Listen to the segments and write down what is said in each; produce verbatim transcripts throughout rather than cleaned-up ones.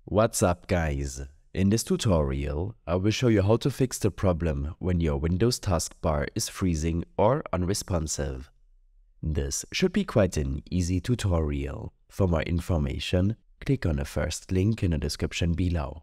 What's up, guys? In this tutorial, I will show you how to fix the problem when your Windows taskbar is freezing or unresponsive. This should be quite an easy tutorial. For more information, click on the first link in the description below.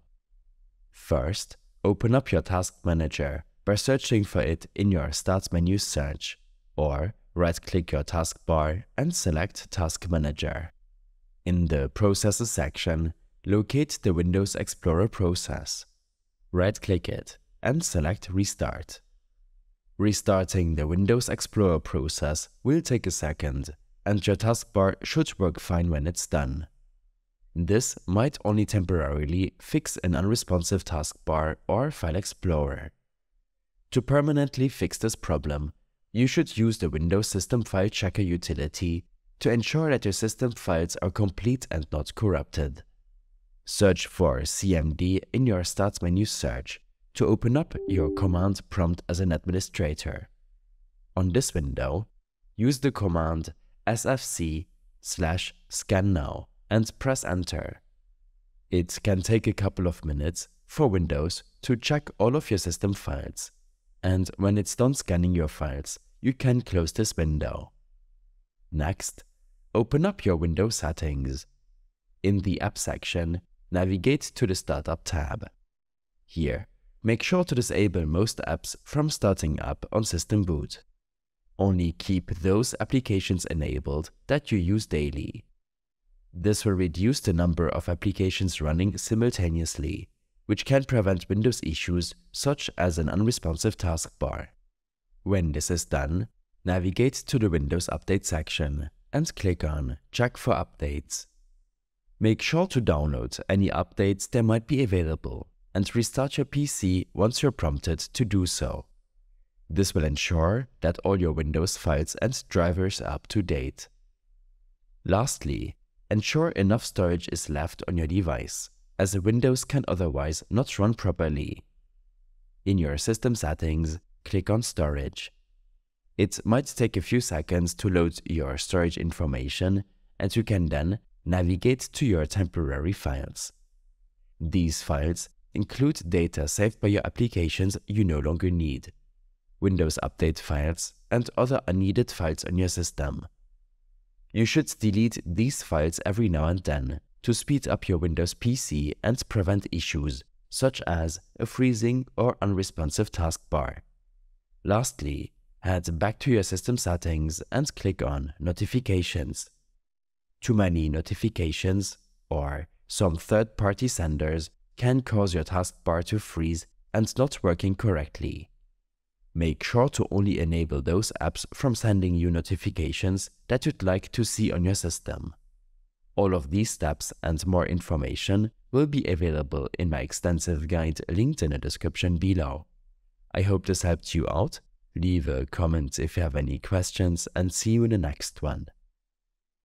First, open up your Task Manager by searching for it in your Start menu search, or right-click your taskbar and select Task Manager. In the Processes section, locate the Windows Explorer process. Right-click it and select Restart. Restarting the Windows Explorer process will take a second, and your taskbar should work fine when it's done. This might only temporarily fix an unresponsive taskbar or file explorer. To permanently fix this problem, you should use the Windows System File Checker utility to ensure that your system files are complete and not corrupted. Search for C M D in your Start menu search to open up your command prompt as an administrator. On this window, use the command sfc slash scan now and press enter. It can take a couple of minutes for Windows to check all of your system files, and when it's done scanning your files, you can close this window. Next, open up your Windows settings. In the App section, navigate to the Startup tab. Here, make sure to disable most apps from starting up on system boot. Only keep those applications enabled that you use daily. This will reduce the number of applications running simultaneously, which can prevent Windows issues such as an unresponsive taskbar. When this is done, navigate to the Windows Update section and click on Check for Updates. Make sure to download any updates that might be available and restart your P C once you're prompted to do so. This will ensure that all your Windows files and drivers are up to date. Lastly, ensure enough storage is left on your device, as Windows can otherwise not run properly. In your system settings, click on Storage. It might take a few seconds to load your storage information, and you can then navigate to your temporary files. These files include data saved by your applications you no longer need, Windows Update files, and other unneeded files on your system. You should delete these files every now and then to speed up your Windows P C and prevent issues such as a freezing or unresponsive taskbar. Lastly, head back to your system settings and click on Notifications. Too many notifications or some third-party senders can cause your taskbar to freeze and not working correctly. Make sure to only enable those apps from sending you notifications that you'd like to see on your system. All of these steps and more information will be available in my extensive guide linked in the description below. I hope this helped you out. Leave a comment if you have any questions, and see you in the next one.